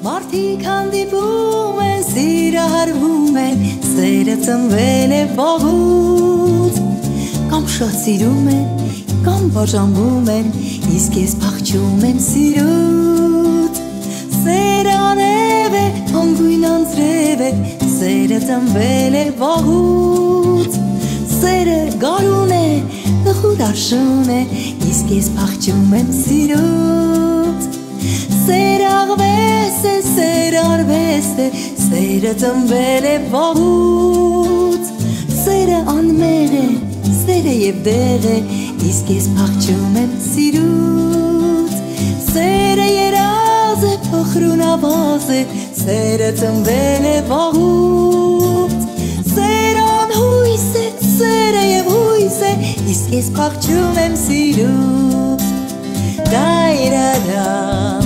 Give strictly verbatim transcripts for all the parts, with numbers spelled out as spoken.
Մարդիկ հանդիպում են, սիրահարվում են, սերը ծնվել է վաղուց, կամ շատ սիրում են, կամ բաժանվում են, իսկ ես փախչում եմ սիրուց։ Սերը անև է, անգույն անձրև է, սերը ծնվել է վաղուց, սերը գարուն է, տխուր արշուն է, իսկ ես փախչում եմ սիրուց։ Սերը աղվես է, սերը արվեստ է, սերը ծնվել է վաղուց, սերը անմեղ է, սերը և դեղ է, իսկ ես փախչում եմ սիրուց։ Սերը երազ է, փխրուն ավազ է, սերը ծնվել է վաղուց, սերը անհույս է, սերը և հույս է, իսկ ես փախչում եմ սիրուց։ Դայրադամ,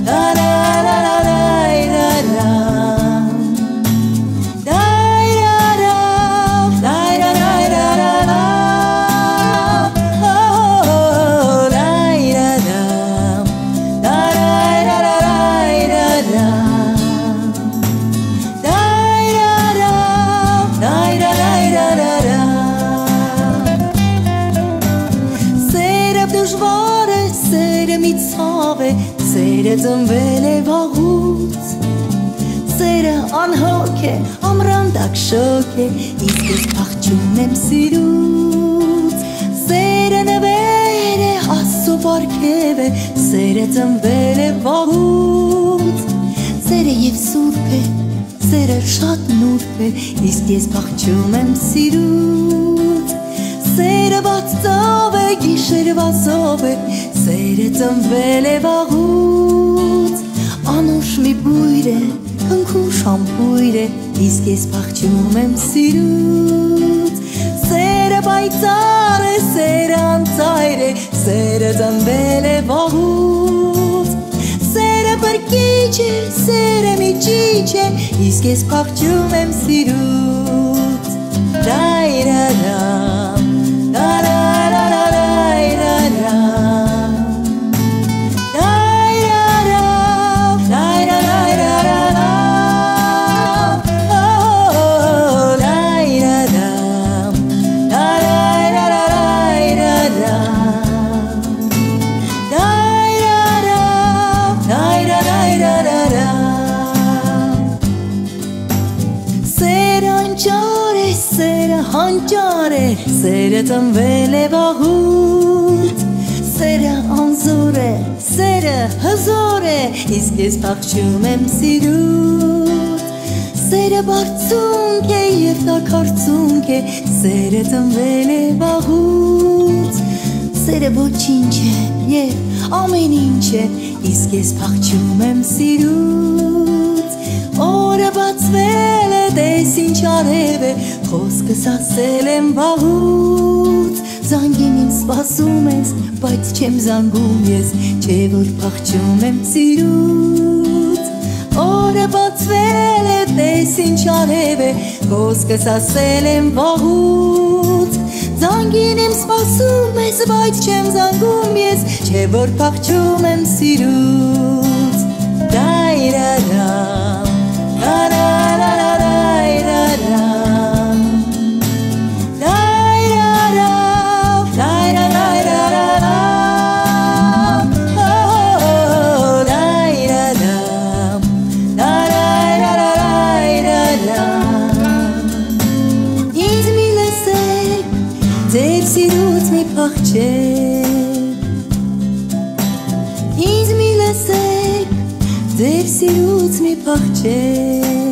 սերը ծնվել է վաղուց, սերը անհոգ է, ամրանդակ շոգ է, իսկ ես փախչում եմ սիրուց։ Սերը նվեր է, Աստծո պարգև է, սերը ծնվել է վաղուց, սերը և սուրբ է, սերը շատ նուրբ է, իսկ ես փախչում եմ սիրուց։ Սերը բաց ծով է, գիշերվա զով է, սերը ծնվել է վաղուց, անուշ մի բույր է, հնքուն շամփույր է, իսկ ես փախչում եմ սիրուց։ Սերը պայծառ է, սերը անծայր է, սերը ծնվել է վաղուց, սերը բրկիչ է, սերը միջիչ է, իսկ ես փախչում եմ սիրուց։ Դայրադամ, հանճար է, սերը ծնվել է վաղուց, սերը անզոր է, սերը հզոր է, իսկ ես փախչում եմ սիրուց։ Սերը բարձունք է և տաքարծունք է, սերը ծնվել է վաղուց, սերը ոչինչ է և ամեն ինչ է, իսկ ես փախչում եմ սիրուց։ Օրը բացվել է, տես ինչ արև է, խոսքս ասել եմ վաղուց, զանգին ինձ սպասում ես, բայց չեմ զանգում ես, չէ որ փախչում եմ սիրուց։ Օրը բացվել է, տես ինչ արև է, խոսքս ասել եմ վաղուց, զանգին ինձ սպասում ես, բայց չեմ զանգում ես, չէ որ փախչում եմ սիրուց։ Դայրադամ, ձեր սիրուց մի փախչեք, ինձ մի լսեք, ձեր սիրուց մի փախչեք։